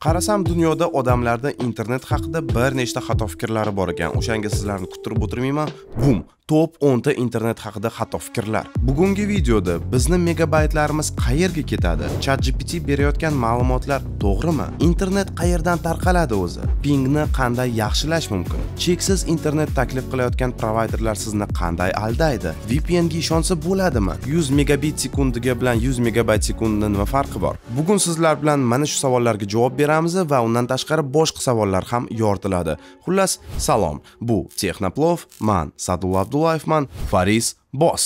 Qarasam dunyoda odamlarda internet haqida bir nechta xato fikrlari bor ekan. O'shanga sizlarni kuttirib o'tirmayman. Bum, top 10 ta internet haqida xato fikrlar. Bugungi videoda bizni megabaytlarimiz qayerga ketadi? ChatGPT berayotgan ma'lumotlar to'g'rimi? Internet qayerdan tarqaladi o'zi? Pingni qanday yaxshilash mumkin? Cheksiz internet taklif qilayotgan provayderlar sizni qanday aldaydi? VPN ga ishonsa bo'ladimi? 100 megabit sekundiga bilan 100 megabayt sekundning nima farqi bor? Bugun sizlar bilan mana shu savollarga javob beramiz va undan tashqari boshqa savollar ham yoritiladi. Xullas, salom. Bu Texnoplov, men Sadulla Abdullayevman, Faris Boss.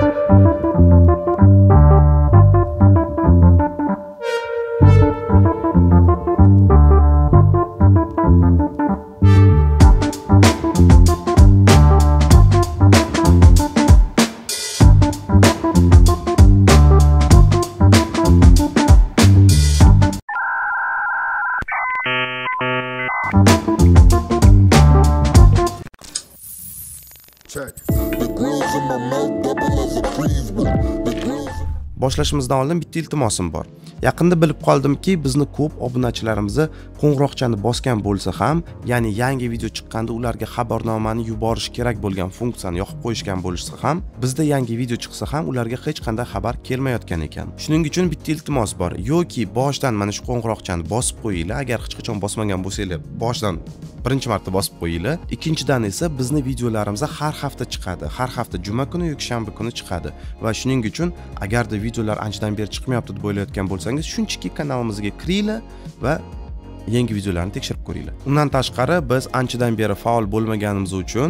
Boshlashimizdan oldin bitta iltimosim bor. Yaqinda bilib qoldimki, bizni ko'p obunachilarimizni qo'ng'iroqchani bosgan bo'lsa ham, ya'ni yangi video chiqqanda ularga xabarnomani yuborish kerak bo'lgan funksiyani yoqib qo'yishgan bo'lsa ham, bizda yangi video chiqsa ham ularga hech qanday xabar kelmayotgan ekan. Shuning uchun bitta iltimos bor. Yoki boshdan mana shu qo'ng'iroqchani bosib qo'yinglar, agar hech qachon bosmagan bo'lsanglar, boshdan birinchi marta bosib qo'yinglar. Ikkinchidan esa bizni videolarimiz har hafta chiqadi. Har hafta juma kuni yoki shanba kuni chiqadi. Va shuning uchun agarda videolar anchadan beri chiqmayapti deb o'ylayotgan bo'lsangiz, shunchaki kanalimizga kiringlar va yangi videolarni tekshirib ko'ringlar. Undan tashqari biz anchadan beri faol bo'lmaganimiz uchun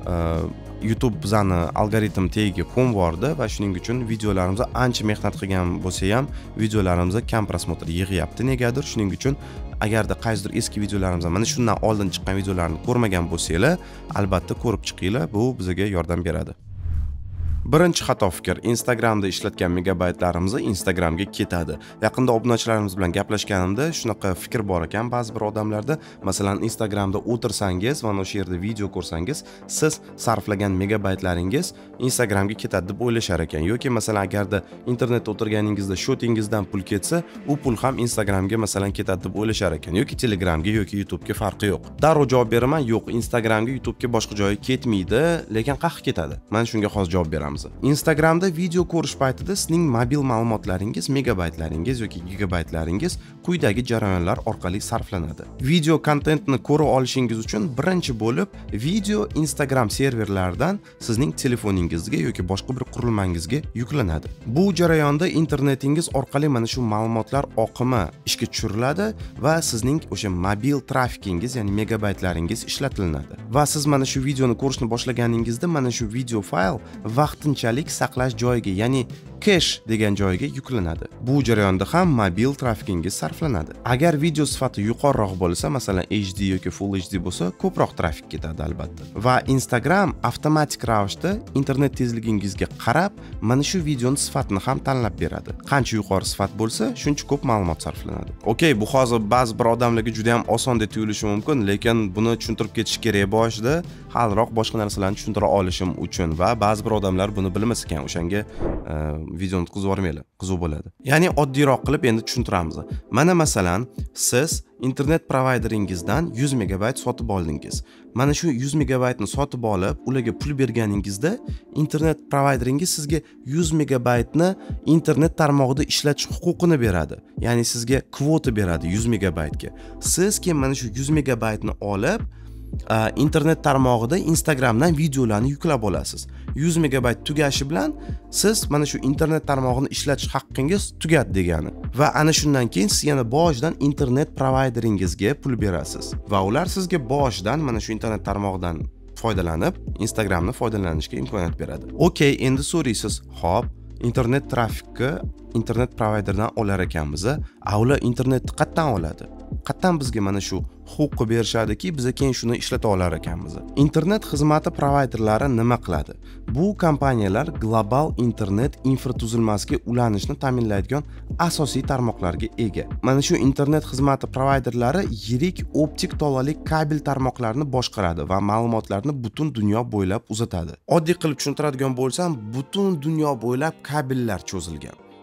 YouTube bizani algoritm tagiga qo'nvordi va shuning uchun videolarimizni ancha mehnat qilgan bo'lsa ham videolarimiz kam prosmotr yig'yapti negadir. Shuning uchun agarda qaysidir eski videolarimizdan mana shundan oldin chiqqan videolarni ko'rmagan bo'lsanglar, albatta ko'rib chiqinglar, bu bizga yordam beradi. Birinchi xato fikr: Instagramda ishlatgan megabaytlarimiz Instagramga ketadi. Yaqinda obunachilarimiz bilan gaplashganimda shunaqa fikr bor ekan ba'zi bir odamlarda. Masalan, Instagramda o'tirsangiz va o'sha yerda video ko'rsangiz, siz sarflagan megabaytlaringiz Instagramga ketadi deb o'ylashar ekan. Yoki masalan, agarda internetda o'tirganingizda shotingizdan pul ketsa, u pul ham Instagramga masalan ketadi deb o'ylashar ekan. Yoki Telegramga yoki YouTube'ga farqi yo'q. Darrov javob beraman, yo'q, Instagramga, YouTube'ga boshqa joyga ketmaydi, lekin qayerga ketadi? Mana shunga hozir javob beramiz. Instagramda video ko'rish paytida sizning mobil ma'lumotlaringiz, megabaytlaringiz yoki gigabaytlaringiz quyidagi jarayonlar orqali sarflanadi. Video kontentni ko'ra olishingiz uchun birinchi bo'lib video Instagram serverlaridan sizning telefoningizga yoki boshqa bir qurilmangizga yuklanadi. Bu jarayonda internetingiz orqali mana shu ma'lumotlar oqimi ishga tushiriladi va sizning o'sha mobil trafikingiz, ya'ni megabaytlaringiz ishlatilinadi. Va siz mana shu videoni ko'rishni boshlaganingizda mana shu video fayl vaqtinchalik saqlash joyiga, ya'ni cache degan joyga yuklanadi. Bu jarayonda ham mobil trafikingiz sarflanadi. Agar video sifati yuqoriroq bo'lsa, masalan HD yoki Full HD bo'lsa, ko'proq trafik ketadi albatta. Va Instagram avtomatik ravishda internet tezligingizga qarab mana shu videoning sifatini ham tanlab beradi. Qancha yuqori sifat bo'lsa, shuncha ko'p ma'lumot sarflanadi. Okey, bu hozir ba'zi bir odamlarga juda ham oson deb tuyulishi mumkin, lekin buni tushuntirib ketish kerak boshida, haliroq boshqa narsalarni tushuntira olishim uchun va ba'zi bir odamlar buni bilmas ekan, o'shanga videoni o'tkazib yubormaylar, qiziq bo'ladi. Ya'ni oddiyroq qilib endi tushuntiramiz. Mana masalan, siz internet provayderingizdan 100 megabayt sotib oldingiz. Mana shu 100 megabaytni sotib olib, ularga pul berganingizda internet provayderingiz sizga 100 megabaytni internet tarmog'ida ishlatish huquqini beradi. Ya'ni sizga kvota beradi 100 megabaytga. Siz keyin mana shu 100 megabaytni olib internet tarmog'ida Instagramdan videolarni yuklab olasiz. 100 megabayt tugashi bilan siz mana shu internet tarmog'ini ishlatish haqqingiz tugadi degani. Va ana shundan keyin siz yana boshidan internet provayderingizga pul berasiz. Va ular sizga boshidan mana shu internet tarmog'idan foydalanib, Instagramni foydalanishga imkoniyat beradi. Okey, endi so'raysiz, "Xo'p, internet trafikni internet provayderdan olar ekanmiz, ular internetni qayerdan oladi? Qayerdan bizga mana shu huquqni berishadiki, biz keyin shuni ishlata olar ekanmiz?" Internet xizmati provayderlari nima qiladi? Bu kompaniyalar global internet infratuzilmasiga ulanishni ta'minlaydigan asosiy tarmoqlarga ega. Mana shu internet xizmati provayderlari yirik optik tolali kabel tarmoqlarini boshqaradi va ma'lumotlarni butun dunyo bo'ylab uzatadi. Oddiy qilib tushuntiradigan bo'lsam, butun dunyo bo'ylab kabellar cho'zilgan.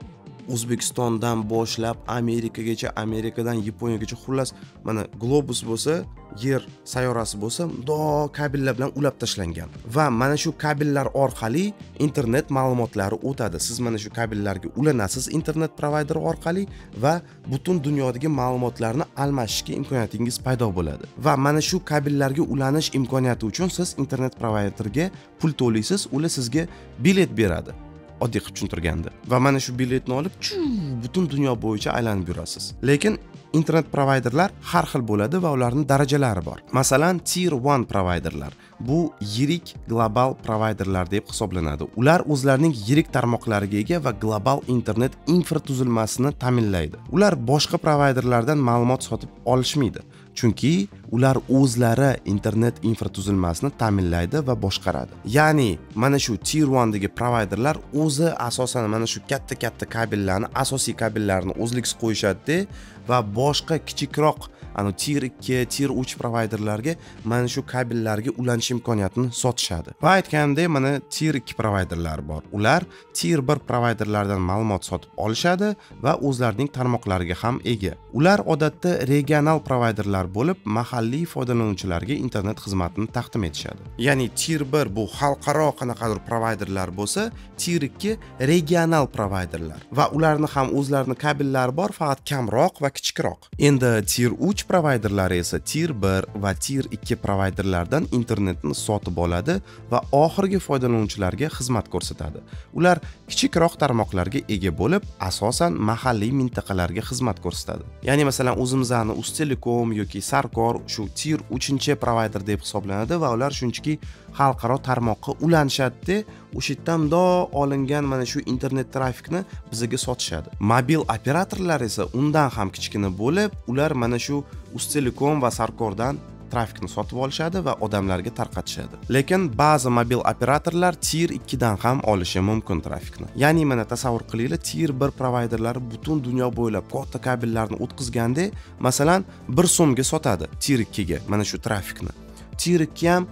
O'zbekistondan boshlab Amerikagacha, Amerikadan Yaponiyagacha, xullas mana globus bo'lsa, yer sayyorasi bo'lsa, mundoq kabellar bilan ulab tashlangan va mana shu kabellar orqali internet ma'lumotlari o'tadi. Siz mana shu kabellarga ulanasiz internet provayderi orqali va butun dunyodagi ma'lumotlarni almashishga imkoniyatingiz paydo bo'ladi. Va mana shu kabellarga ulanish imkoniyati uchun siz internet provayderga pul to'laysiz, ular sizga bilet beradi. Oddiy qilib tushuntirganda. Va mana shu biletni olib butun dunyo bo'yicha aylanib yurasiz. Lekin internet provayderlar har xil bo'ladi va ularning darajalari bor. Masalan, Tier 1 provayderlar bu yirik global provayderlar deb hisoblanadi. Ular o'zlarining yirik tarmoqlariga ega va global internet infratuzilmasini ta'minlaydi. Ular boshqa provayderlardan ma'lumot sotib olishmaydi. Chunki ular o'zlari internet infratuzilmasini ta'minlaydi va boshqaradi. Ya'ni mana shu Tier 1 dagi provayderlar o'zi asosan mana shu katta kabellarni, asosiy kabellarni o'zliksiz qo'yishadi va boshqa kichikroq Tier 2, Tier 3 provayderlarga mana shu kabellarga ulanish imkoniyatini sotishadi. Va aytganimdek, mana Tier 2 provayderlar bor. Ular Tier 1 provayderlardan ma'lumot sotib olishadi va o'zlarining tarmoqlariga ham ega. Ular odatda regional provayderlar bo'lib, mahalliy foydalanuvchilarga internet xizmatini taqdim etishadi. Ya'ni Tier 1 bu xalqaro qanaqadir provayderlar bo'lsa, Tier 2 regional provayderlar va ularning ham o'zlarining kabellari bor, faqat kamroq va kichikroq. Endi Tier 3 provayderlari esa Tier 1 va Tier 2 provayderlardan internetni sotib oladi va oxirgi foydalanuvchilarga xizmat ko'rsatadi. Ular kichikroq tarmoqlarga ega bo'lib, asosan mahalliy mintaqalarga xizmat ko'rsatadi. Ya'ni masalan, o'zimizning Uztelecom yoki Sarkor shu Tier 3 provayder deb hisoblanadi va ular shunchaki xalqaro tarmoqqa ulanishadi. O'sha yerdan olingan mana shu internet trafikni bizga sotishadi. Mobil operatorlar esa undan ham kichkina bo'lib, ular mana shu Uztelecom va Sarkordan trafikni sotib olishadi va odamlarga tarqatishadi. Lekin ba'zi mobil operatorlar Tier 2 dan ham olishi mumkin trafikni. Ya'ni mana tasavvur qilinglar, Tier 1 provayderlari butun dunyo bo'ylab katta kabellarni o'tkazganda, masalan, 1 so'mga sotadi Tier 2 ga mana shu trafikni. Tier 2 ham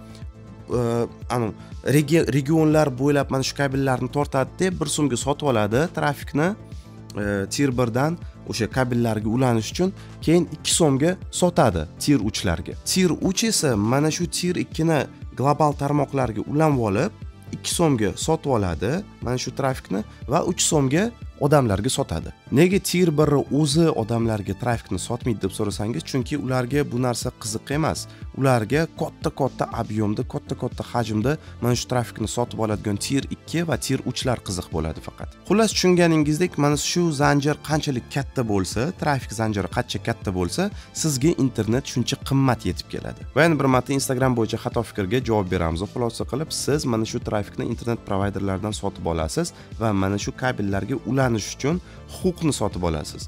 regionlar bo'ylab mana shu kabellarni tortadi deb 1 so'mga sotib oladi trafikni Tier 1 dan o'sha kabellarga ulanish uchun, keyin 2 so'mga sotadi Tier 3 larga. Tier 3 esa mana shu Tier 2 ni global tarmoqlarga ulanib olib, 2 so'mga sotib oladi mana shu trafikni va 3 so'mga odamlarga sotadi. Nega Tier 1 o'zi odamlarga trafikni sotmaydi deb so'rasangiz, chunki ularga bu narsa qiziq emas. Ularga katta ob'yomda, katta hajmda mana shu trafikni sotib oladigan Tier 2 va Tier 3 lar qiziq bo'ladi faqat. Xullas, tushunganingizdek, mana shu zanjir qanchalik katta bo'lsa, trafik zanjiri qancha katta bo'lsa, sizga internet shuncha qimmat yetib keladi. Va yana bir marta Instagram bo'yicha xato fikrga javob beramiz. Xulosa qilib, siz mana shu trafikni internet provayderlardan sotib olasiz va mana shu kabellarga ulanish uchun huquqni sotib olasiz.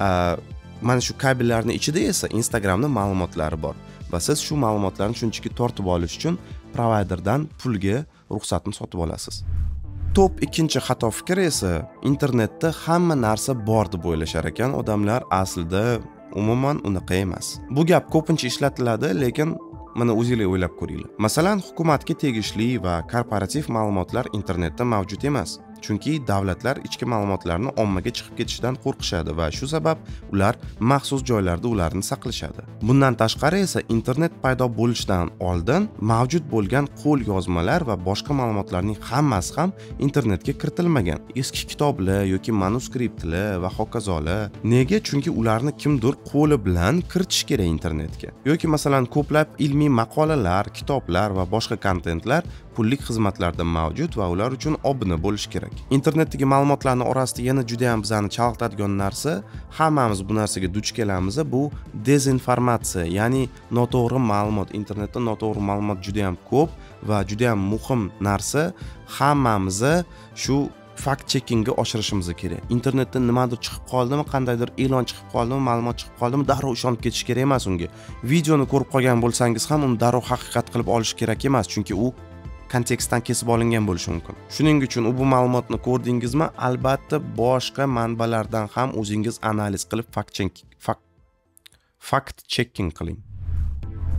Mana shu kabellarning ichida esa Instagramning ma'lumotlari bor va siz shu ma'lumotlarni shunchaki tortib olish uchun provayderdan pulga ruxsatni sotib olasiz. Top 2 xato fikr esa internetda hamma narsa bor deb o'ylashar ekan odamlar. Aslida umuman unaqa emas. Bu gap ko'pincha ishlatiladi, lekin mana o'zingizlar o'ylab ko'ringlar. Masalan, hukumatga tegishli va korporativ ma'lumotlar internetda mavjud emas. Chunki davlatlar ichki ma'lumotlarni ommaga chiqib ketishidan qo'rqishadi va shu sabab ular maxsus joylarda ularni saqlashadi. Bundan tashqari esa internet paydo bo'lishidan oldin mavjud bo'lgan qo'l yozmalar va boshqa ma'lumotlarning hammasi ham internetga kiritilmagan. Eski kitoblar yoki manuskriptlar va hokazolar. Nega? Chunki ularni kimdir qo'li bilan kiritish kerak internetga. Yoki masalan, ko'plab ilmiy maqolalar, kitoblar va boshqa kontentlar pullik xizmatlarda mavjud va ular uchun obuna bo'lish kerak. Internetdagi ma'lumotlarning orasida yana juda ham bizani chalg'itadigan narsa, hammamiz bu narsaga duch kelamiz, bu dezinformatsiya, ya'ni noto'g'ri ma'lumot. Internetda noto'g'ri ma'lumot juda ham ko'p va juda ham muhim narsa. Hammamiz shu fact checkingga oshirishimiz kerak. Internetda nimadir chiqib qoldimi, qandaydir e'lon chiqib qoldimi, ma'lumot chiqib qoldimi, darrov ishonib ketish kerak emas unga. Videoni ko'rib qolgan bo'lsangiz ham uni darrov haqiqat qilib olish kerak emas, chunki u kontekstdan kesib olingan bo'lishi mumkin. Shuning uchun bu ma'lumotni ko'rdingizmi, albatta boshqa manbalardan ham o'zingiz analiz qilib fact checking qiling.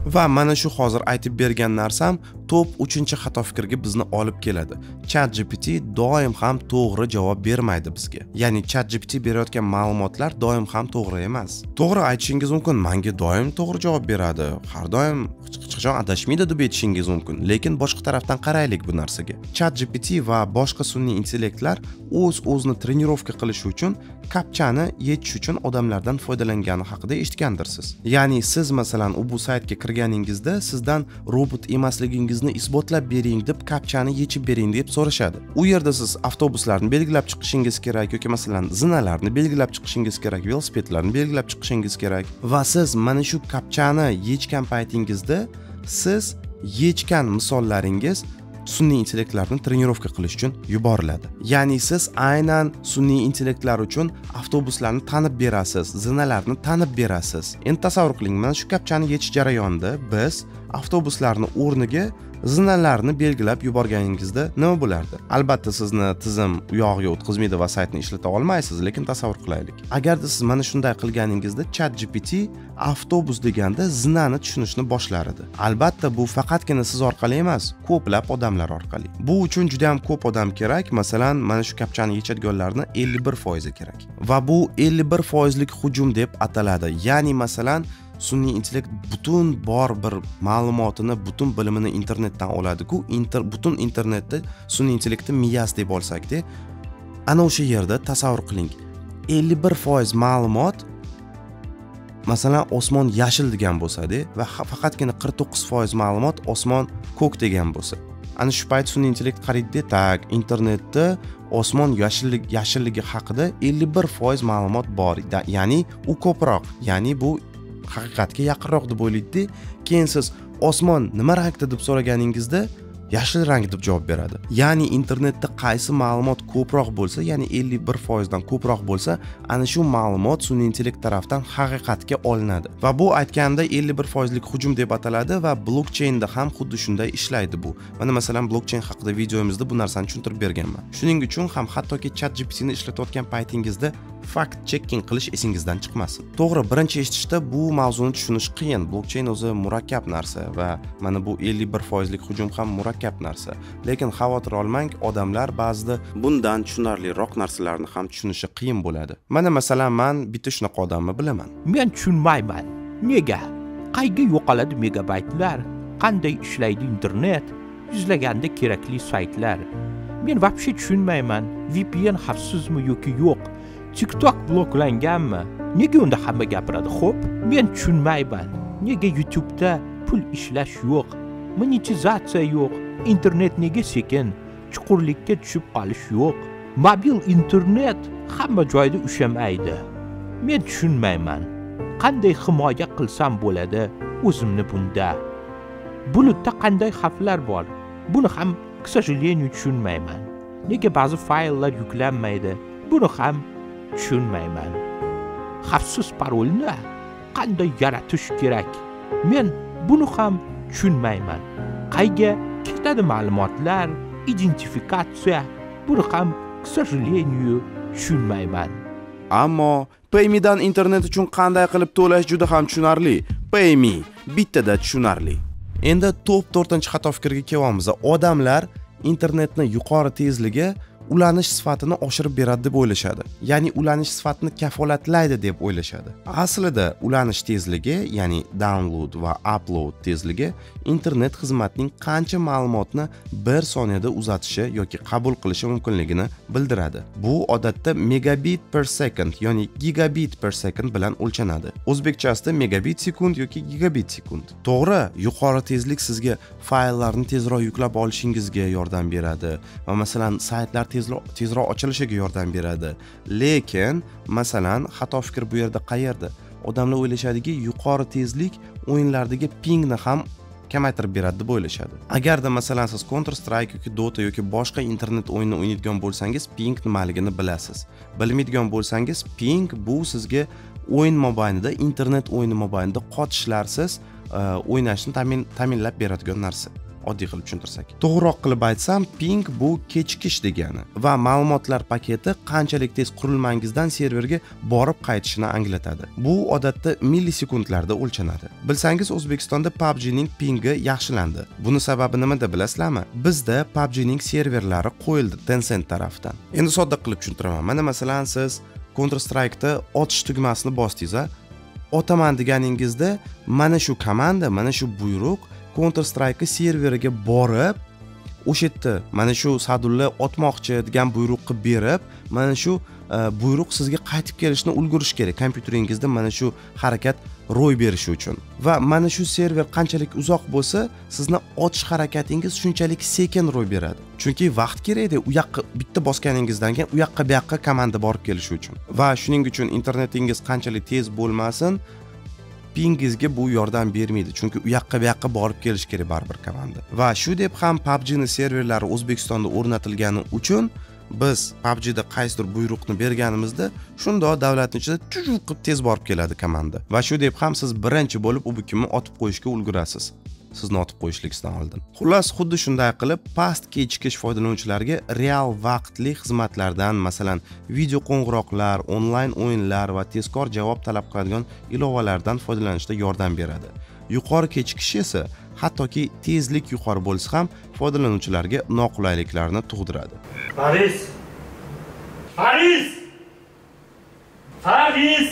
Va mana shu hozir aytib bergan narsam top 3-xato fikrga bizni olib keladi. ChatGPT doim ham to'g'ri javob bermaydi bizga. Ya'ni ChatGPT berayotgan ma'lumotlar doim ham to'g'ri emas. To'g'ri aytishingiz mumkin, menga doim to'g'ri javob beradi, har doim hech qachon adashmaydi deb aytishingiz mumkin. Lekin boshqa tarafdan qaraylik bu narsaga. ChatGPT va boshqa sun'iy intellektlar o'zini trenirovka qilish uchun kapchani yechish uchun odamlardan foydalangani haqida eshitgandirsiz. Ya'ni siz masalan bu saytga kirganingizda sizdan robot emasligingizni isbotlab bering deb kapchani yechib bering deb so'rashadi. U yerda siz avtobuslarni belgilab chiqishingiz kerak yoki masalan zinalarni belgilab chiqishingiz kerak, velosipedlarni belgilab chiqishingiz kerak va siz mana shu kapchani yechgan paytingizda siz yechgan misollaringiz sun'iy intellektlarni trenirovka qilish uchun yuboriladi. Ya'ni siz aynan sun'iy intellektlar uchun avtobuslarni tanib berasiz, zinalarni tanib berasiz. Endi tasavvur qiling, mana shu kapchani yechish jarayonida biz avtobuslarni o'rniga zinalarni belgilab yuborganingizda nima bo'lardi? Albatta sizni tizim u yog'iga o'tkazmaydi va saytni ishlata olmaysiz, lekin tasavvur qilaylik. Agarda siz mana shunday qilganingizda ChatGPT avtobus deganda zinani tushunishni boshlar edi. Albatta bu faqatgina siz orqali emas, ko'plab odamlar orqali. Bu uchun juda ham ko'p odam kerak. Masalan, mana shu kapchani yechadiganlarning 51% kerak. Va bu 51%lik hujum deb ataladi. Ya'ni masalan sun'iy intellekt butun bor bir ma'lumotini, butun bilimini internetdan oladi-ku, butun internetda sun'iy intellektni miyasi deb olsak-da, ana o'sha yerda tasavvur qiling. 51% ma'lumot masalan osmon yashil degan bo'lsa-da va faqatgina 49% ma'lumot osmon ko'k degan bo'lsa. Ana shu payt sun'iy intellekt qaraydi, tak, internetda osmon yashilligi haqida 51% ma'lumot bor. Ya'ni u ko'proq, ya'ni bu haqiqatga yaqinroq deb o'ylaydi. Keyin siz osmon nima rangda deb so'raganingizda yashil rang deb javob beradi. Ya'ni internetda qaysi ma'lumot ko'proq bo'lsa, ya'ni 51% dan ko'proq bo'lsa, ana shu ma'lumot sun'iy intellekt tarafdan haqiqatga olinadi. Va bu aytganimda 51% lik hujum deb ataladi va blockchainda ham xuddi shunday ishlaydi bu. Mana masalan blockchain haqida videomizda bu narsani tushuntirib berganman. Shuning uchun ham hattoki ChatGPT ni ishlatayotgan paytingizda fact checking qilish esingizdan chiqmasin. To'g'ri, birinchi eshitishda bu mavzuni tushunish qiyin. Blockchain o'zi murakkab narsa va mana bu 51% lik hujum ham murakkab narsa. Lekin xavotir olmang, odamlar ba'zida bundan tushunarliroq narsalarni ham tushunishi qiyin bo'ladi. Mana masalan men bitta shunaqa odamni bilaman. Men tushunmayman. Nega? Qayga yo'qoladi megabaytlar? Qanday ishlaydi internet? Yuzlaganda kerakli saytlar. Men vobshe tushunmayman. VPN xavfsizmi yoki yo'q? TikTok bloklanganmi? Nega unda hamma gapiradi? Xo'p, men tushunmayman. Nega YouTube'da pul ishlash yo'q? Monetizatsiya yo'q. Internet nega sekin? Chuqurlikka tushib qolish yo'q. Mobil internet hamma joyda ushamaydi. Men tushunmayman. Qanday himoya qilsam bo'ladi o'zimni bunda? Bulutda qanday xavflar bor? Buni ham, к сожалению, tushunmayman. Nega ba'zi fayllar yuklanmaydi? Buni ham tushunmayman. Xavfsiz parolni qanday yaratish kerak? Men buni ham tushunmayman. Qayga ketadi ma'lumotlar, identifikatsiya? Buni ham, к сожалению, tushunmayman. Ammo PayMe dan internet uchun qanday qilib to'lash juda ham tushunarli. PayMe bittada tushunarli. Endi top 4-xato fikrga kelamiz. Odamlar internetni yuqori tezligi ulanish sifatini oshirib beradi deb o'ylashadi. Ya'ni ulanish sifatini kafolatlaydi deb o'ylashadi. Aslida ulanish tezligi, ya'ni download va upload tezligi internet xizmatining qancha ma'lumotni 1 soniyada uzatishi yoki qabul qilishi mumkinligini bildiradi. Bu odatda megabit per second, ya'ni gigabit per second bilan o'lchanadi. O'zbekchasida megabit sekund yoki gigabit sekund. To'g'ri, yuqori tezlik sizga fayllarni tezroq yuklab olishingizga yordam beradi va masalan saytlar tezroq ochilishiga yordam beradi. Lekin masalan xato fikr bu yerda qayerda? Odamlar o'ylashadiki, yuqori tezlik o'yinlardagi pingni ham kamaytirib beradi deb o'ylashadi. Agarda masalan siz Counter Strike yoki Dota yoki boshqa internet o'yinini o'ynaydigan bo'lsangiz, ping nimaligini bilasiz. Bilmaydigan bo'lsangiz, ping bu sizga o'yin mobaynida, internet o'yini mobaynida qotishlarsiz o'ynashni ta'minlab beradigan narsa. oddiy qilib tushuntirsak. To'g'riroq qilib aytsam, ping bu kechikish degani va ma'lumotlar paketi qanchalik tez qurilmangizdan serverga borib qaytishini anglatadi. Bu odatda millisekundlarda o'lchanadi. Bilsangiz, O'zbekistonda PUBG ning pingi yaxshilandi. Buni sababi nimada bilasizlarmi? Bizda PUBG ning serverlari qo'yildi Tencent tarafdan. Endi sodda qilib tushuntiraman. Mana masalan, siz Counter Strike'da otish tugmasini bosdingiz, otaman deganingizda mana shu komanda, mana shu buyruq Counter Strike serveriga borib, o'sha yerda mana shu sadulla otmoqchi degan buyruqni berib, mana shu buyruq sizga qaytib kelishni ulgurish kerak kompyuteringizda mana shu harakat ro'y berishi uchun. Va mana shu server qanchalik uzoq bo'lsa, sizni otish harakatingiz shunchalik sekin ro'y beradi. Chunki vaqt kerak-da, u yoqqa bitta bosganingizdan keyin u yoqqa bu yoqqa komanda borib kelishi uchun. Va shuning uchun internetingiz qanchalik tez bo'lmasin, pingizga bu yordam bermaydi. Chunki u yoqqa bu yoqqa borib kelish kerak baribir komanda. Va shu deb ham PUBG ning serverlari O'zbekistonda o'rnatilgani uchun biz PUBG da qaysidir buyruqni berganimizda shundoq davlatning ichida chujuq qilib tez borib keladi komanda. Va shu deb ham siz birinchi bo'lib u kimni otib qo'yishga ulgurasiz. Sizni otib qo'yishlikdan oldin. Xullas, xuddi shunday qilib past kechikish foydalanuvchilarga real vaqtli xizmatlardan, masalan, video qo'ng'iroqlar, onlayn o'yinlar va tezkor javob talab qiladigan ilovalardan foydalanishda yordam beradi. Yuqori kechikish esa hattoki tezlik yuqori bo'lsa ham foydalanuvchilarga noqulayliklarni tug'diradi. Faris! Faris! Faris!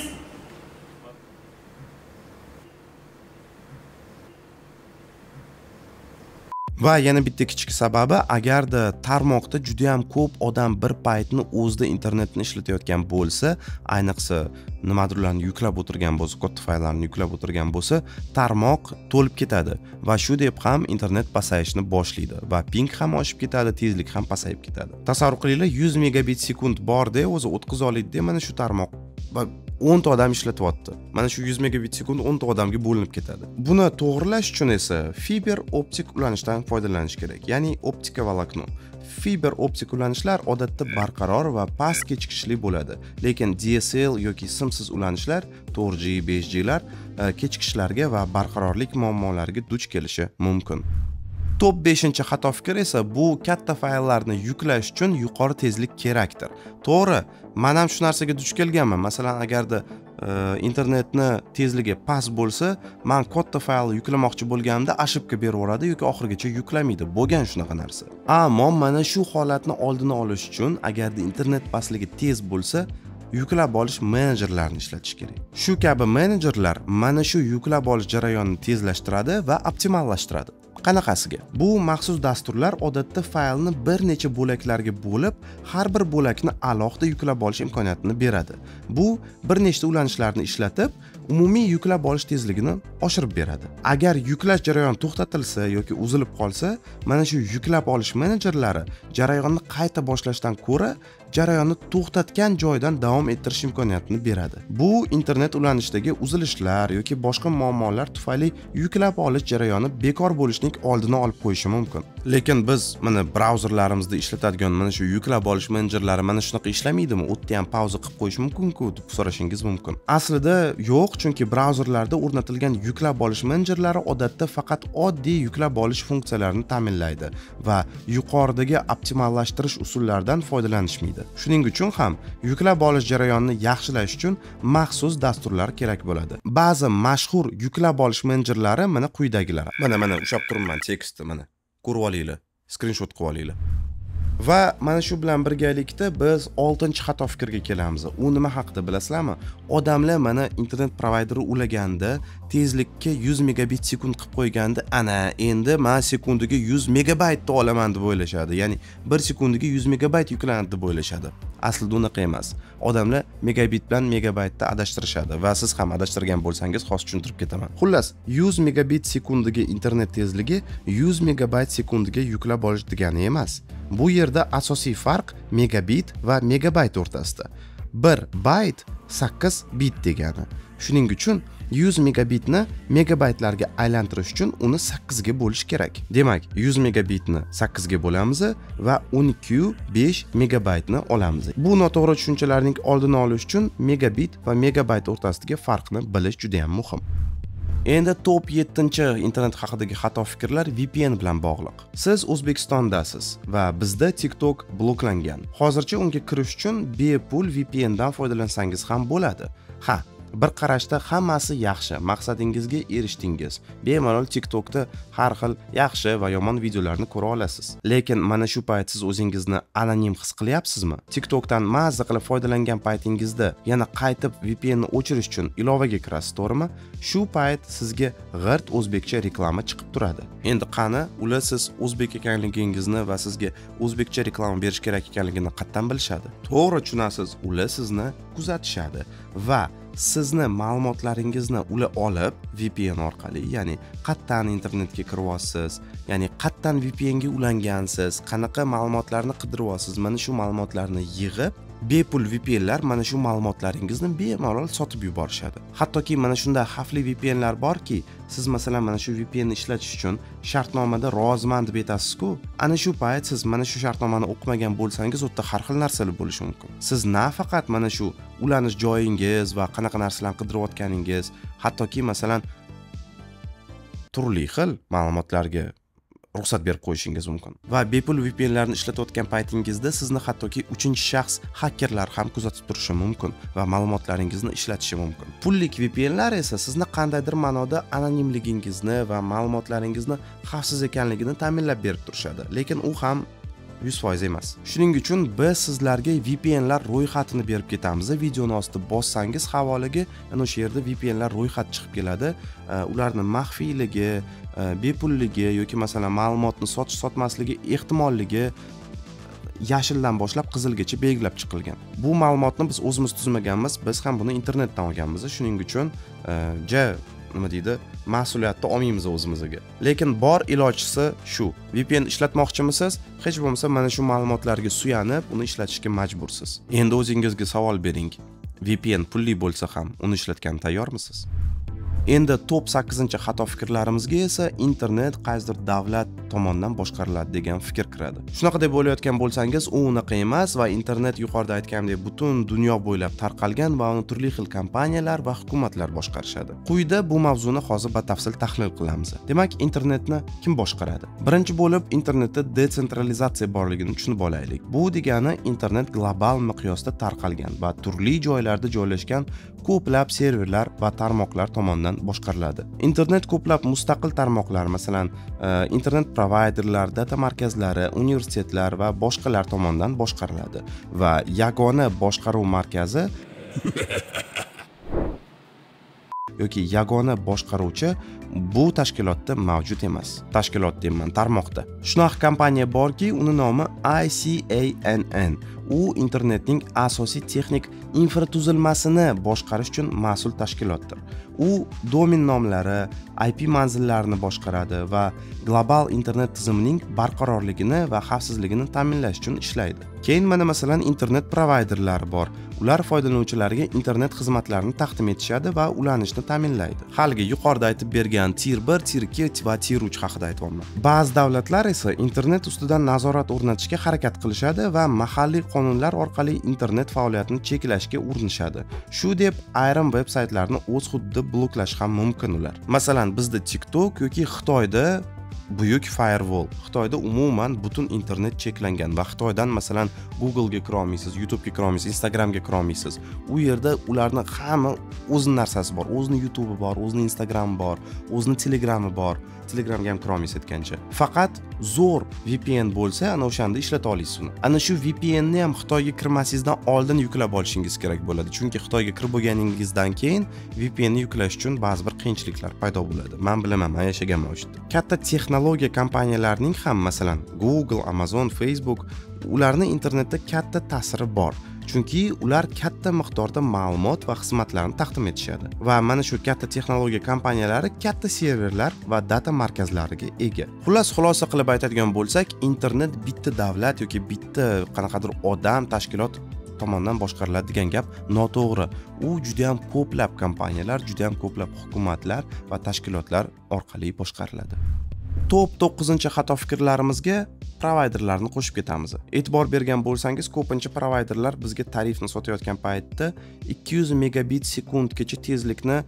Va yana bitta kichik sababi, agarda tarmoqda juda ham ko'p odam bir paytni o'zida internetni ishlatayotgan bo'lsa, ayniqsa nimadirlarni yuklab o'tirgan bo'lsa, katta fayllarni yuklab o'tirgan bo'lsa, tarmoq to'lib ketadi va shu deb ham internet pasayishni boshlaydi va ping ham oshib ketadi, tezlik ham pasayib ketadi. Tasavvur qilinglar, 100 megabit sekund borda o'zi o'tqiza oladi mana shu tarmoq va 10 ta odam ishlatyapti. Mana shu 100 megabit sekund 10 ta odamga bo'linib ketadi. Buni to'g'rilash uchun esa fiber optik ulanishdan foydalanish kerak, ya'ni optika volokno. Fiber optik ulanishlar odatda barqaror va past kechikishli bo'ladi, lekin DSL yoki simsiz ulanishlar 4G, 5G lar kechikishlarga va barqarorlik muammolariga duch kelishi mumkin. Top 5-xato fikr esa bu katta fayllarni yuklash uchun yuqori tezlik kerakdir. To'g'ri, men ham shu narsaga duch kelganman. Masalan, agarda internetni tezligi past bo'lsa, men katta faylni yuklamoqchi bo'lganimda ошибка berib yuboradi yoki oxirigacha yuklamaydi. Bo'lgan shunaqa narsa. Ammo mana shu holatni oldini olish uchun agarda internet pastligi tez bo'lsa, yuklab olish menejerlarini ishlatish kerak. Shu kabi menejerlar mana shu yuklab olish jarayonini tezlashtiradi va optimallashtiradi. Qanaqasiga? Bu maxsus dasturlar odatda faylni bir necha bo'laklarga bo'lib, har bir bo'lakni alohida yuklab olish imkoniyatini beradi. Bu bir nechta ulanishlarni ishlatib, umumiy yuklab olish tezligini oshirib beradi. Agar yuklash jarayoni to'xtatilsa yoki uzilib qolsa, mana shu yuklab olish menejerlari jarayonni qayta boshlashdan ko'ra jarayonni to'xtatgan joydan davom ettirish imkoniyatini beradi. Bu internet ulanishdagi uzilishlar yoki boshqa muammolar tufayli yuklab olish jarayoni bekor bo'lishning oldini olib qo'yishi mumkin. Lekin biz mana brauzerlarimizda ishlatadigan mana shu yuklab olish menejerlari mana shunaqa ishlamaydimi? O'tda ham pauza qilib qo'yish mumkin-ku deb so'rashingiz mumkin. Aslida yo'q, chunki brauzerlarda o'rnatilgan yuklab olish menejerlari odatda faqat oddiy yuklab olish funksiyalarini ta'minlaydi va yuqoridagi optimallashtirish usullaridan foydalanishmaydi. Shuning uchun ham yuklab olish jarayonini yaxshilash uchun maxsus dasturlar kerak bo'ladi. Ba'zi mashhur yuklab olish menejerlari mana quyidagilar. Mana ushlab turibman tekstni, mana ko'rib olinglar, screenshot qilib olinglar. Va mana shu bilan birgalikda biz 6-xato fikrga kelamiz. U nima haqida bilasizlarmi? Odamlar mana internet provayderi ulaganda tezlikka 100 megabit sekund qilib qo'yganda, ana endi men sekundiga 100 megabaytni olaman deb o'ylashadi. Ya'ni 1 sekundiga 100 megabayt yuklanadi deb o'ylashadi. Aslida unaqa emas. Odamlar megabit bilan megabaytda adashtirishadi va siz ham adashtirgan bo'lsangiz hozir tushuntirib ketaman. Xullas, 100 megabit sekundiga internet tezligi 100 megabayt sekundiga yuklab olish degani emas. Bu yerda asosiy farq megabit va megabayt o'rtasida. 1 bayt 8 bit degani. Shuning uchun 100 megabitni megabaytlarga aylantirish uchun uni 8 ga bo'lish kerak. Demak, 100 megabitni 8 ga bo'lamiz va 12.5 megabaytni olamiz. Bu noto'g'ri tushunchalarning oldini olish uchun megabit va megabayt o'rtasidagi farqni bilish juda ham muhim. Endi top 7-internet haqidagi xato fikrlar VPN bilan bog'liq. Siz O'zbekistondasiz va bizda TikTok bloklangan. Hozircha unga kirish uchun bepul VPN dan foydalansangiz ham bo'ladi. Ha, bir qarashda hammasi yaxshi, maqsadingizga erishdingiz. Bemalol TikTokda har xil yaxshi va yomon videolarni ko'ra olasiz. Lekin mana shu payt siz o'zingizni anonim his qilyapsizmi? TikTokdan mazza qilib foydalangan paytingizda yana qaytib VPN ni o'chirish uchun ilovaga kirasiz, to'g'rimi? Shu payt sizga g'irt o'zbekcha reklama chiqib turadi. Endi qani, ular siz o'zbek ekanligingizni va sizga o'zbekcha reklama berish kerak ekanligini qatdan bilishadi? To'g'ri tushunasiz, ular sizni kuzatishadi va sizni ma'lumotlaringizni ular olib VPN orqali, ya'ni qayerdan internetga kiryapsiz, ya'ni qayerdan VPN ga ulangansiz, qanaqa ma'lumotlarni qidiryapsiz, mana shu ma'lumotlarni yig'ib bepul VPNlar mana shu ma'lumotlaringizni bemalol sotib yuborishadi. Hattoki mana shunday xavfli VPNlar borki, siz masalan mana shu VPN ni ishlatish uchun shartnomada roziman deb aytasiz-ku, ana shu payt siz mana shu shartnomani o'qimagan bo'lsangiz, u yerda har xil narsalar bo'lishi mumkin. Siz nafaqat mana shu ulanish joyingiz va qanaqa narsalarni qidirayotganingiz, hattoki masalan turli xil ma'lumotlarga ruxsat berib qo'yishingiz mumkin. Va bepul VPNlarni ishlatayotgan paytingizda sizni hattoki 3-shaxs hakkerlar ham kuzatib turishi mumkin va ma'lumotlaringizni ishlatishi mumkin. Pullik VPNlar esa sizni qandaydir ma'noda anonimligingizni va ma'lumotlaringizni xavfsiz ekanligini ta'minlab berib turishadi, lekin u ham 100% emas. Shuning uchun biz sizlarga VPNlar ro'yxatini berib ketamiz. Videoni ostida bossangiz havolaga ana o'sha yerda VPNlar ro'yxati chiqib keladi. Ularning maxfiyligi, bepulligi yoki masalan ma'lumotni sotish-sotmasligi ehtimolligi yashildan boshlab qizilgacha belgilab chiqilgan. Bu ma'lumotni biz o'zimiz tuzmaganmiz, biz ham buni internetdan olganmiz. Shuning uchun nima deydi, mas'uliyatni olmaymiz o'zimizga. Lekin bor ilojisi shu. VPN ishlatmoqchimisiz? Hech bo'lmasa mana shu ma'lumotlarga suyanib, uni ishlatishga majbursiz. Endi o'zingizga savol bering. VPN pulli bo'lsa ham uni ishlatgan tayyormisiz? Endi top 8-xato fikrlarimizga esa internet qaysidir davlat tomonidan boshqariladi degan fikr kiradi. Shunaqa deb o'ylayotgan bo'lsangiz, u unaqa emas va internet yuqorida aytgandek butun dunyo bo'ylab tarqalgan va uni turli xil kompaniyalar va hukumatlar boshqarishadi. Quyida bu mavzuni hozir batafsil tahlil qilamiz. Demak, internetni kim boshqaradi? Birinchi bo'lib, internetda detsentralizatsiya borligini tushunib olaylik. Bu degani internet global miqyosda tarqalgan va turli joylarda joylashgan ko'plab serverlar va tarmoqlar tomonidan boshqariladi. Internet ko'plab mustaqil tarmoqlar, masalan, internet provayderlar, data markazlari, universitetlar va boshqalar tomonidan boshqariladi va yagona boshqaruv markazi yoki yagona boshqaruvchi bu tashkilotda mavjud emas. Tashkilot deyman, tarmoqda. Shunaqa kompaniya borki, uni nomi ICANN. U internetning asosiy texnik infratuzilmasini boshqarish uchun mas'ul tashkilotdir. U domen nomlari, IP manzillarini boshqaradi va global internet tizimining barqarorligini va xavfsizligini ta'minlash uchun ishlaydi. Keyin mana masalan internet provayderlari bor. Ular foydalanuvchilarga internet xizmatlarini taqdim etishadi va ulanishni ta'minlaydi. Haligi yuqorida aytib bergan Tier 1, Tier 2 va Tier 3 haqida aytmoqman. Ba'zi davlatlar esa internet ustidan nazorat o'rnatishga harakat qilishadi va mahalliy qonunlar orqali internet faoliyatini cheklashga urinishadi. Shu deb ayrim veb-saytlarni o'z hududida bloklash ham mumkin ular. Masalan, bizda TikTok yoki Xitoyda buyuk firewall. Xitoyda umuman butun internet cheklangan va Xitoydan masalan Google ga kira olmaysiz, YouTube ga kira olmaysiz, Instagram ga kira olmaysiz. U yerda ularning hamma o'zining narsasi bor. O'zining YouTube bor, o'zining Instagram bor, o'zining Telegrami bor. Telegramga ham kira olmaysiz aytgancha. Faqat zo'r VPN bo'lsa, ana o'shanda ishlata olasiz uni. Ana shu VPN ni ham Xitoyga kirmasingizdan oldin yuklab olishingiz kerak bo'ladi. Chunki Xitoyga kirib bo'lganingizdan keyin VPN ni yuklash uchun ba'zi bir qiyinchiliklar paydo bo'ladi. Men bilaman, men yashaganman o'sha yerda. Katta texnologiya kompaniyalarining ham, masalan, Google, Amazon, Facebook, ularning internetda katta ta'siri bor. Chunki ular katta miqdorda ma'lumot va xizmatlarni taqdim etishadi. Va mana shu katta texnologiya kompaniyalari katta serverlar va data markazlariga ega. Xullas, xulosa qilib aytadigan bo'lsak, internet bitta davlat yoki bitta qanaqadir odam, tashkilot tomonidan boshqariladi degan gap noto'g'ri. U juda ham ko'plab kompaniyalar, juda ham ko'plab hukumatlar va tashkilotlar orqali boshqariladi. Top 9-xato fikrlarimizga provayderlarni qo'shib ketamiz. E'tibor bergan bo'lsangiz, ko'pincha provayderlar bizga tarifni sotayotgan paytda 200 megabit sekundgacha tezlikni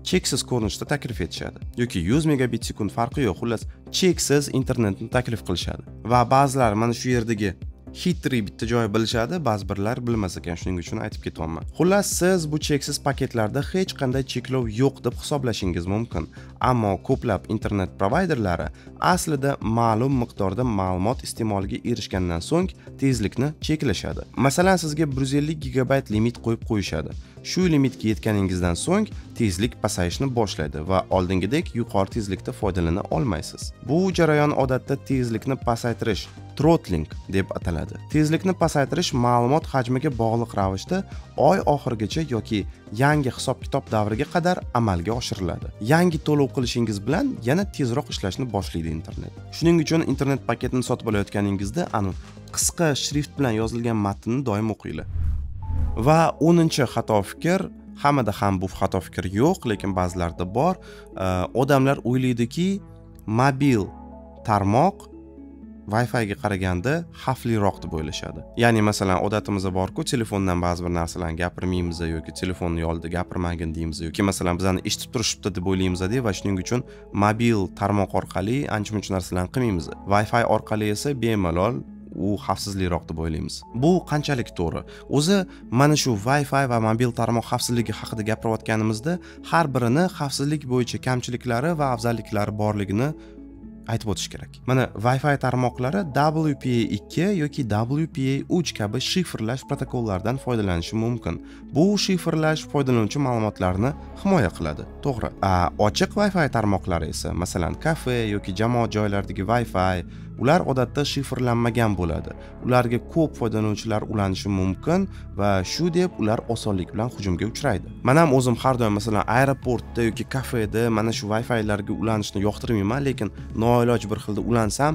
cheksiz ko'rinishda taklif etishadi yoki 100 megabit sekund farqi yo'q, xullas cheksiz internetni taklif qilishadi. Va ba'zilar mana shu yerdagi xitri bitta joyi bilishadi, ba'zi birlar bilmas ekan, shuning uchun aytib ketaman. Xullas siz bu cheksiz paketlarda hech qanday cheklov yo'q deb hisoblashingiz mumkin. Ammo ko'plab internet provayderlari aslida ma'lum miqdorda ma'lumot iste'moliga erishgandan so'ng tezlikni cheklashadi. Masalan, sizga 150 gigabayt limit qo'yib qo'yishadi. Shu limitga yetganingizdan so'ng tezlik pasayishni boshlaydi va oldingidek yuqori tezlikda foydalana olmaysiz. Bu jarayon odatda tezlikni pasaytirish, throttling deb ataladi. Tezlikni pasaytirish ma'lumot hajmiga bog'liq ravishda oy oxirigacha yoki yangi hisob-kitob davriga qadar amalga oshiriladi. Yangi to'lov qilishingiz bilan yana tezroq ishlashni boshlaydi internet. Shuning uchun internet paketini sotib olayotganingizda qisqa shrift bilan yozilgan matnni doim o'qinglar. Va 10-xato fikr, hammada ham bu xato fikr yo'q, lekin ba'zilarda bor. Odamlar o'ylaydiki, mobil tarmoq Wi-Fi ga qaraganda xavfliroq deb o'ylashadi. Ya'ni masalan, odatimizda bor-ku, telefondan ba'zi bir narsalarni gapirmaymiz yoki telefonni oldida gapirmagin deymiz yoki masalan bizani eshitib turishibdi deb o'ylaymiz-da va shuning uchun mobil tarmoq orqali ancha-muncha narsalarni qilmaymiz. Wi-Fi orqali esa bemalol u xavfsizlikroq deb o'ylaymiz. Bu qanchalik to'g'ri? O'zi mana shu Wi-Fi va mobil tarmoq xavfsizligi haqida gapirayotganimizda har birini xavfsizlik bo'yicha kamchiliklari va afzalliklari borligini aytib o'tish kerak. Mana Wi-Fi tarmoqlari WPA2 yoki WPA3 kabi shifrlash protokollaridan foydalanishi mumkin. Bu shifrlash foydalanuvchi ma'lumotlarni himoya qiladi. To'g'ri. Ochiq Wi-Fi tarmoqlari esa, masalan, kafe yoki jamoat joylaridagi Wi-Fi, ular odatda shifrlanmagan bo'ladi. Ularga ko'p foydalanuvchilar ulanishi mumkin va shu deb ular osonlik bilan hujumga uchraydi. Men ham o'zim har doim masalan aeroportda yoki kafeda mana shu Wi-Fi'larga ulanishni yoqtirmayman, lekin noiloj bir xilda ulansam,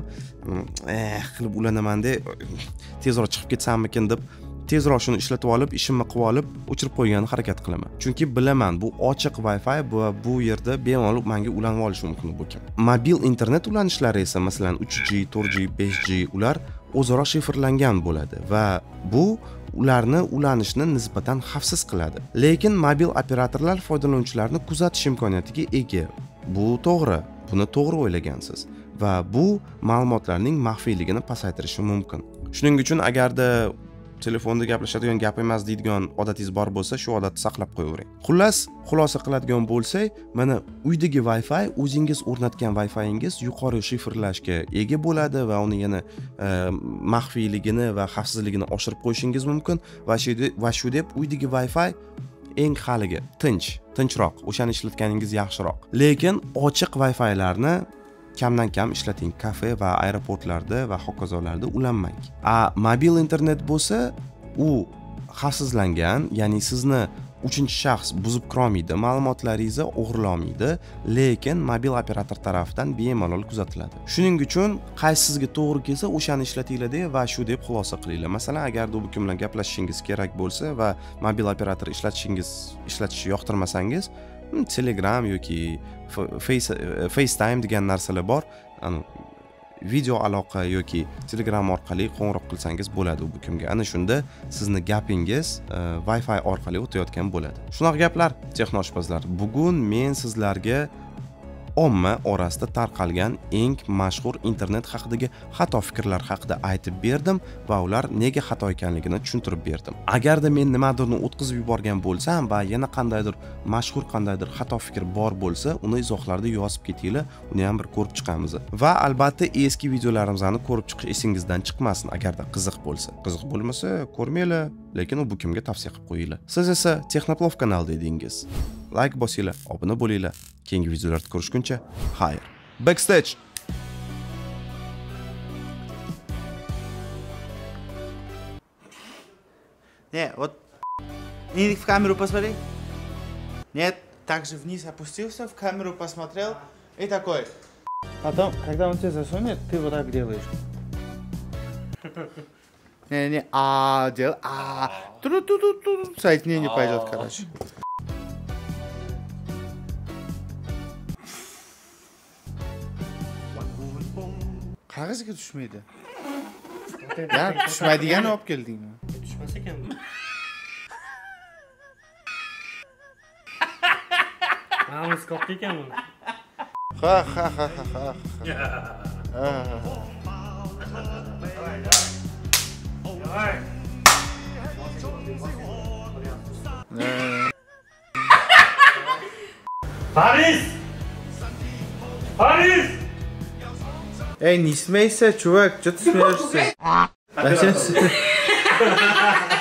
qilib ulanaman-da, tezroq chiqib ketsammikin deb tezroq shuni ishlatib olib, ishimni qilib olib, o'chirib qo'yganni harakat qilaman. Chunki bilaman, bu ochiq Wi-Fi bu yerda bemalol menga ulanib olishi mumkin bu kim. Mobil internet ulanishlari esa masalan 3G, 4G, 5G ular o'zaro shifrlangan bo'ladi va bu ularni ulanishni nisbatan xavfsiz qiladi. Lekin mobil operatorlar foydalanuvchilarni kuzatish imkoniyatiga ega. Bu to'g'ri. Buni to'g'ri o'ylagansiz va bu ma'lumotlarning maxfiyligini pasaytirishi mumkin. Shuning uchun agarda telefonda gaplashadigan gap emas deydigan odatingiz bor bo'lsa, shu odatni saqlab qo'yavering. Xullas, xulosa qiladigan bo'lsak, mana uydagi Wi-Fi o'zingiz o'rnatgan Wi-Fi'ingiz yuqori shifrlashga ega bo'ladi va uni yana maxfiyligini va xavfsizligini oshirib qo'yishingiz mumkin va shu deb uydagi Wi-Fi eng haligi tinchroq, o'shani ishlatganingiz yaxshiroq. Lekin ochiq Wi-Fi'larni kamdan kam ishlating. Kafe va aeroportlarda va hokazolarda ulanmang. Mobil internet bo'lsa, u xavfsizlangan, ya'ni sizni uchinchi shaxs buzib kirolmaydi, ma'lumotlaringizni o'g'irlamaydi, lekin mobil operator tomonidan bemalol kuzatiladi. Shuning uchun qaysi sizga to'g'ri kelsa, o'shani ishlatinglar va shu deb xulosa qilinglar. Masalan, agar u kim bilan gaplashishingiz kerak bo'lsa va mobil operator ishlatishni yoqtirmasangiz, Telegram yoki FaceTime degan narsalar bor. Video aloqa yoki Telegram orqali qo'ng'iroq qilsangiz bo'ladi bu kimga. Ana shunda sizni gapingiz Wi-Fi orqali o'tayotgan bo'ladi. Shunaqa gaplar, texnoshpazlar. Bugun men sizlarga omma orasida tarqalgan eng mashhur internet haqidagi xato fikrlar haqida aytib berdim va ular nega xato ekanligini tushuntirib berdim. Agarda men nimadirni o'tkazib yuborgan bo'lsam va yana qandaydir mashhur qandaydir xato fikr bor bo'lsa, uni izohlarda yozib ketinglar, uni ham bir ko'rib chiqamiz. Va albatta eski videolarimizni ko'rib chiqish esingizdan chiqmasin agarda qiziq bo'lsa. Qiziq bo'lmasa, ko'rmanglar, lekin u bu kimga tavsiya qilib qo'yinglar. Siz esa Texnoplov kanalida edingiz. Like bosinglar, obuna bo'linglar. Keyingi videolarda ko'rishguncha, xayr. Backstage. Не, вот иди в камеру посмотри. Нет, также вниз опустился, в камеру посмотрел и такой. Потом, когда он тебя засунет, ты вот так делаешь. Не, делай, соединение пойдет, короче. Qog'ozga tushmaydi. Ya, tushmaydigani olib keldingmi? Tushmas ekan bu. Namus koptu ekan buni. Ha. Haris! Haris! Эй, не смейся, чувак, что ты смеешься?